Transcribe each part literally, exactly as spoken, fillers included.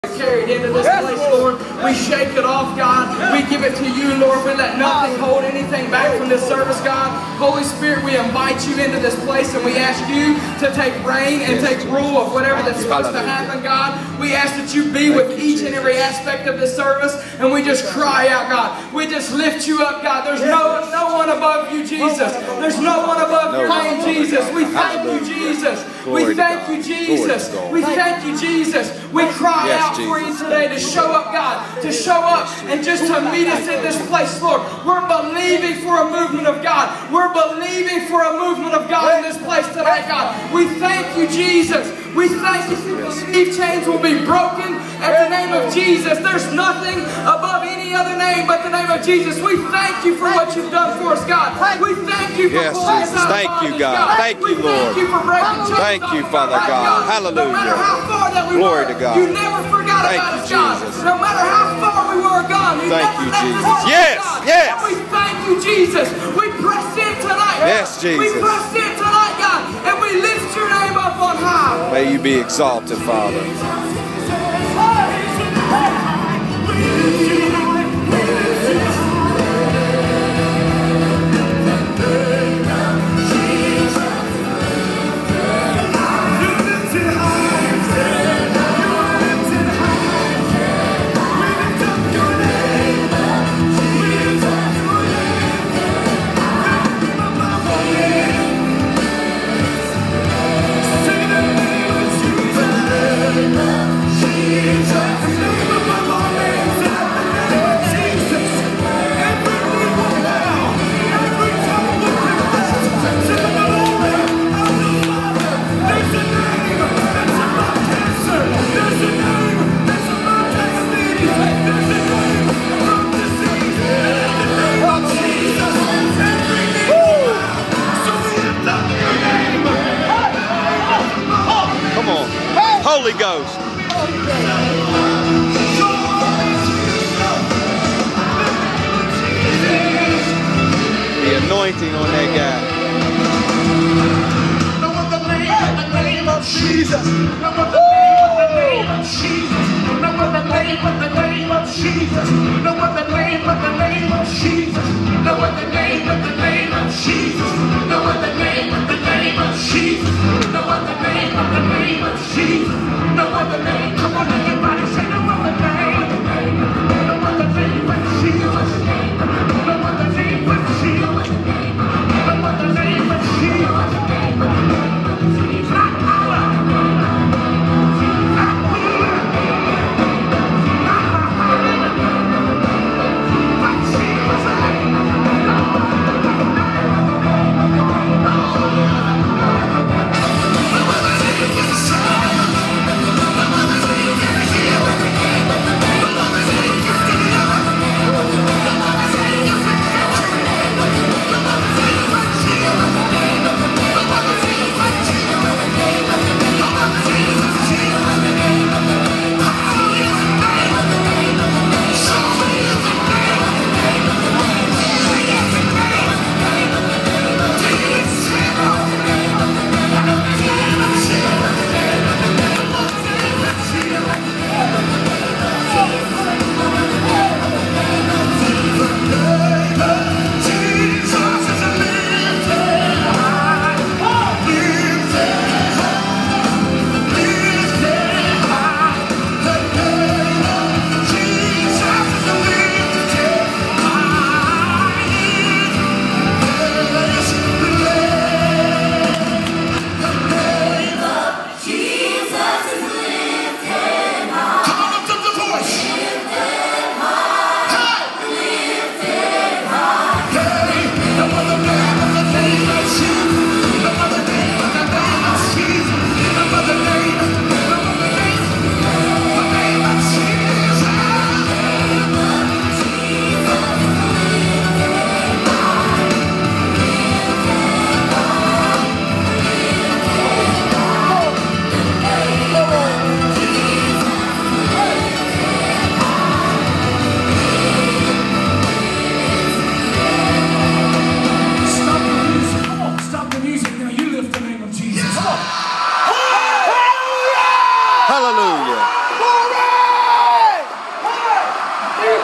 carried into this place, Lord. We shake it off, God. We give it to you, Lord. We let nothing hold anything back from this service, God. Holy Spirit, we invite you into this place and we ask you to take reign and take rule of whatever that's supposed to happen, God. We ask that you be with each and every aspect of this service, and we just cry out, God. We just lift you up, God. There's no, no one above you, Jesus. There's no one above your name, Jesus. We thank you, Jesus. We thank you, Jesus. We thank you, Jesus. We cry out for you today to show up, God, to show up and just to meet us in this place, Lord. We're believing for a movement of God. We're believing for a movement of God in this place today, God. We thank you, Jesus. We thank you for belief chains will be broken at the name of Jesus. There's nothing above any other name but the name of Jesus. We thank you for what you've done for us, God. We thank you for yes, pulling us Jesus. out of Thank bondage, you, God. God. Thank you, we Lord. Thank you for breaking chains. Thank you, Father right, God. Hallelujah. No matter how far that we Glory were, to God. you never forgot Thank about you, us, God. Jesus. No matter how far we were gone, you Thank never you, left Jesus. us, Yes, God. yes. And we thank you, Jesus. We press in tonight. Yes, Jesus. We press in tonight, God, and we lift your name up on high. May you be exalted, Father. Holy Ghost. The anointing on that guy. No other name but the name of Jesus. No other name but the name of Jesus. No other name but the name of Jesus. No other name but the name of Jesus. No other name but the name of Jesus. No other name but the name of Jesus. No other name but the name of Jesus. No other name. Come on, everybody, say no other name. No other name but Jesus. No other name but Jesus. No other name but Jesus. Not power. Not power. Not power.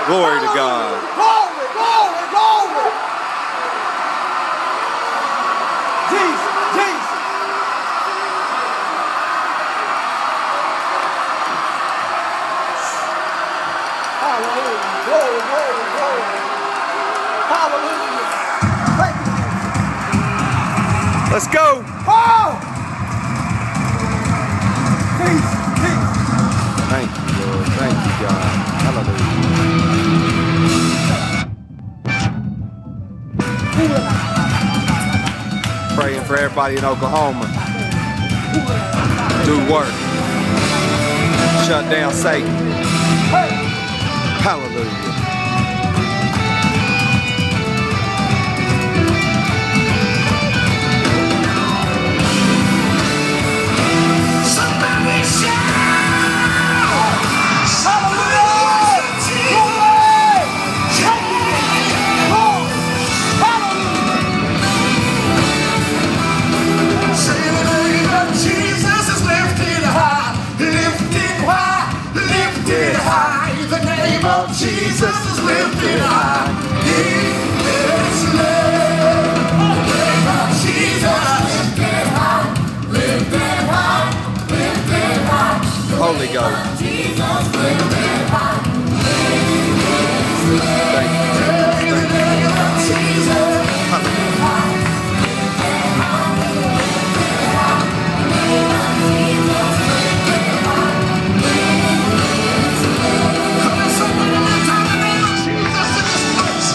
Glory to God. Glory, glory, glory. Jesus, Jesus. Hallelujah. Glory, glory, glory. Hallelujah. Thank you, Jesus. Let's go. Oh! Peace, peace. Thank you, Lord. Thank you, God. Hallelujah. Praying for everybody in Oklahoma. Do work. Shut down Satan. Hallelujah. Somebody shout! Hallelujah! Glory! Glory! Hallelujah! Say the name of Jesus is lifted high, lifted high, lifted high. The name of Jesus is lifted high. He is lifted. The name of Jesus lifted high, lifted high, lifted high. Holy Ghost. Jesus lifted high. Thank you. The name of Jesus. Come on, somebody lift up the name of Jesus in this place.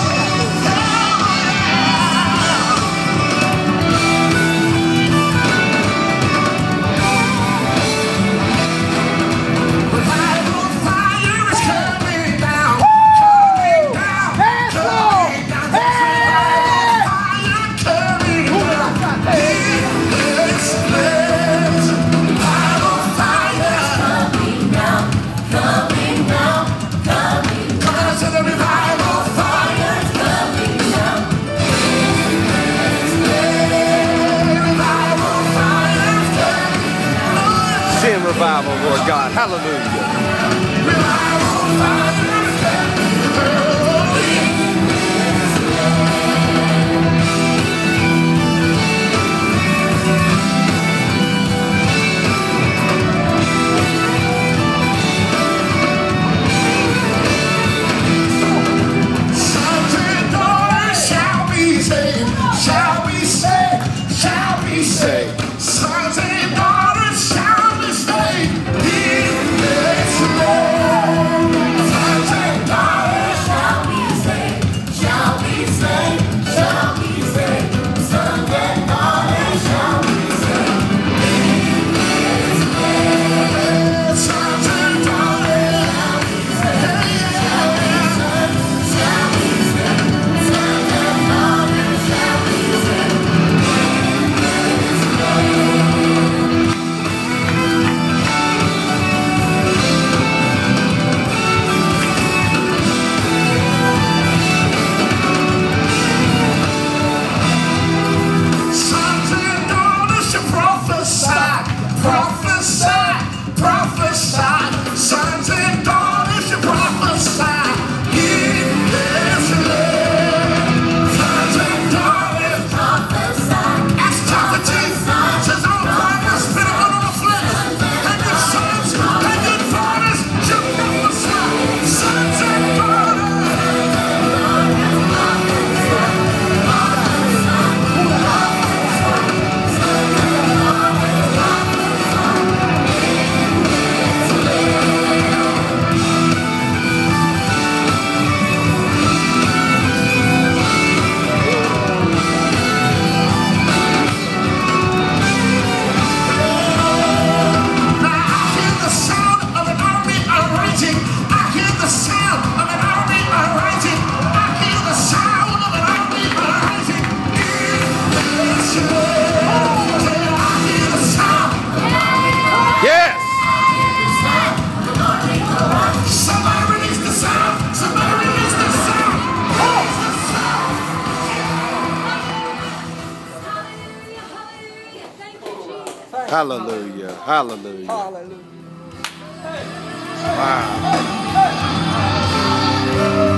Revival fire is coming down, coming down, Yes, Lord! coming down. Hey! Fire coming down. This place, revival fire coming down, coming down, coming down. Come on, say the revival fire coming down. This place, revival fire coming down. Send revival, Lord God. Hallelujah. Revival fire Sons and daughters shall be saved, shall be saved, shall be saved. Sons and daughters shall be saved in this land. Sons and daughters shall be saved, shall be saved, shall be saved. Sons and daughters shall be saved in this land. Sons and daughters shall be saved, shall be saved, shall be saved. Sons and daughters shall be saved in this Sons and daughters shall prophesy, prophesy, prophesy. Sons and daughters shall prophesy in this land. Sons and daughters prophesy. Acts chapter two says, "All prophets spit upon all flesh, and your sons and your daughters shall prophesy." Sons and daughters. I hear the sound of an army arising. I hear the sound of an army arising. I hear the sound of an army arising. In this land. I hear the sound. Yes. Somebody release the sound. Somebody release the sound. Release the sound. Hallelujah. Hallelujah. Hallelujah. Wow.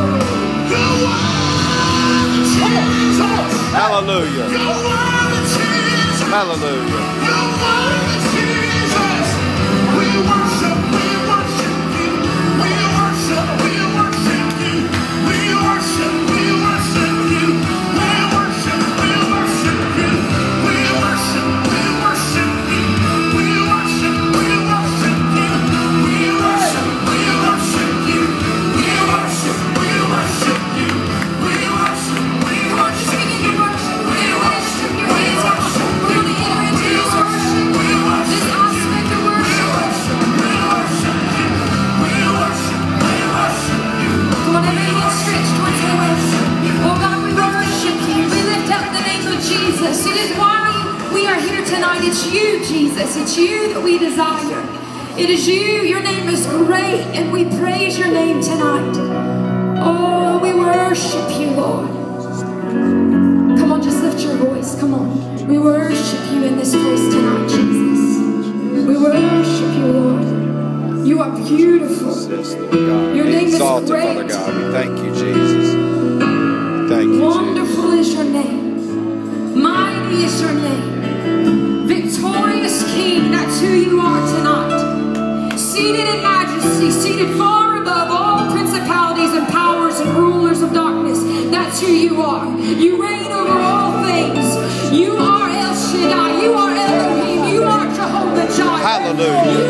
Hallelujah. You're worthy, Jesus. Hallelujah. You're worthy, Jesus. We worship, we worship you. We worship, we worship you. We worship, we worship you. We worship, we worship you. We worship, we worship you. We worship, we worship you. We worship, we worship you. We worship, we worship you. We worship, we worship you. We worship, we worship you. We worship, we worship you. We worship, this aspect of worship. We worship you. We worship, we worship you. Come on, every hand stretched towards heaven. Oh God, we worship you. We lift up the name of Jesus. It is why we are here tonight. It's you, Jesus. It's you that we desire. It is you. Your name is great, and we praise your name tonight. Oh, we worship you, Lord. Come on, just lift your voice. Come on. We worship you in this place tonight, Jesus. We worship you, Lord. You are beautiful. Yes, Lord God. Your Be name is exalted, great. Father God. We thank you, Jesus. Thank you, Wonderful is your name. Mighty is your name. Victorious King, that's who you are tonight. Seated in majesty, seated far above all principalities and powers and rulers of darkness. That's who you are. You reign over all things. You are El Shaddai. You are Elohim. You are Jehovah Jireh. Hallelujah. You